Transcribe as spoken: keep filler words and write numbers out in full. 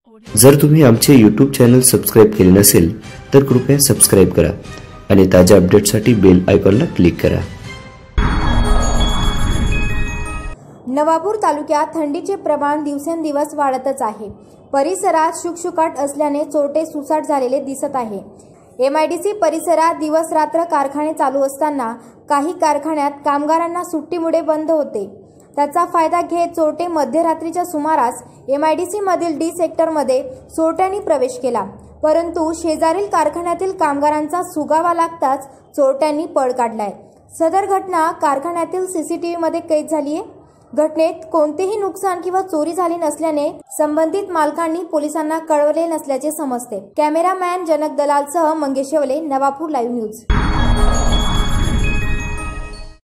जर तुम्ही आमचे यूट्यूब चॅनल सबस्क्राइब केले नसेल तर कृपया सबस्क्राइब करा आणि ताज्या अपडेट्ससाठी बेल आयकॉनला क्लिक करा। नवापूर तालुक्यात थंडीचे प्रमाण दिवसेंदिवस वाढतच आहे। परिसरात शुकशुकाट असल्याने चोरटे सुसाट झालेले दिसत आहे। एमआयडीसी परिसरात दिवस रात्र कारखाने चालू असताना काही कारखान्यात कामगारांना सुट्टीमुळे बंद होते। त्याचा फायदा घेत चोरटे मध्यरात्रीच्या सुमारास एमआयडीसी मधील डी सेक्टरमध्ये चोरट्यांनी प्रवेश केला, परंतु शेजारील कारखान्यातील कामगारांचा सुगावा लागताच चोरट्यांनी पळ काढलाय। सदर घटना कारखान्यातील सीसीटीव्ही मध्ये कैद झाली आहे। घटनेत कोणतेही नुकसान किंवा चोरी झाली नसल्याने संबंधित मालकांनी पोलिसांना कळवले नसल्याचे समजते। कॅमेरामॅन जनक दलालसह मंगेश येवले, नवापूर लाईव्ह न्यूज।